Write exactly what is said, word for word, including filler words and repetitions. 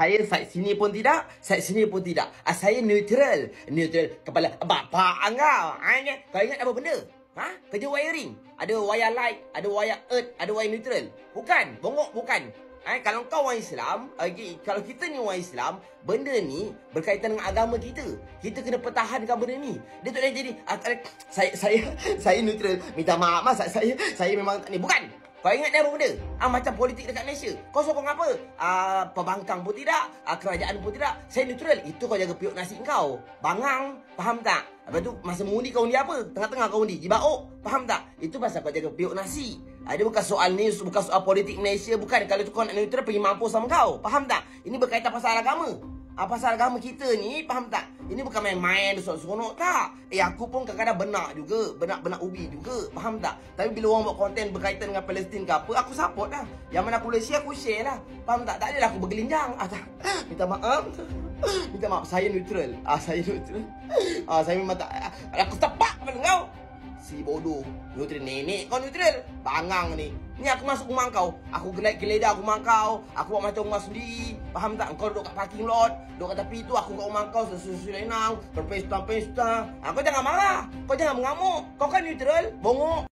Saya side sini pun tidak, side sini pun tidak. Ah, saya neutral. Neutral kepala bapak engkau. Ha, kau ingat apa benda? Ha? Kerja wiring. Ada wire light, ada wire earth, ada wire neutral. Bukan, bongok bukan. Ha, kalau kau orang Islam, okay, kalau kita ni orang Islam, benda ni berkaitan dengan agama kita. Kita kena pertahankan benda ni. Dia tak boleh jadi ah, saya saya saya neutral. Minta maaf mas, saya saya memang ni bukan. Kau ingat dia apa benda? Ah, macam politik dekat Malaysia. Kau sokong apa? Ah, pembangkang pun tidak, ah, kerajaan pun tidak. Saya neutral. Itu kau jaga periuk nasi kau. Bangang, faham tak? Lepas tu masa mengundi kau undi apa? Tengah-tengah kau undi jibaok, faham tak? Itu pasal kau jaga periuk nasi. Ah, dia bukan soal ni, bukan soal politik Malaysia, bukan. Kalau tu kau nak neutral, pergi mampus sama kau. Faham tak? Ini berkaitan pasal agama. Ah, pasal agama kita ni, faham tak? Ini bukan main-main, seronok tak? Eh, aku pun kadang-kadang benak juga. Benak-benak ubi juga. Faham tak? Tapi bila orang buat konten berkaitan dengan Palestin ke apa, aku support lah. Yang mana aku boleh share, aku share lah. Faham tak? Tak adalah aku bergelinjang. Ah, tak. Minta maaf. Minta maaf, saya neutral. Ah, saya neutral. Ah, saya memang tak. Aku tepak kepala kau. Si bodoh. Neutral nenek kau neutral. Bangang ni. Ni aku masuk rumah kau. Aku geledah rumah kau. Aku buat macam rumah sendiri. Faham tak? Kau duduk kat parking lot. Duduk kat tepi tu. Aku kat rumah kau. Sesuai lenang. Berpesta-pesta. Ah, kau jangan marah. Kau jangan mengamuk. Kau kan neutral. Bongok.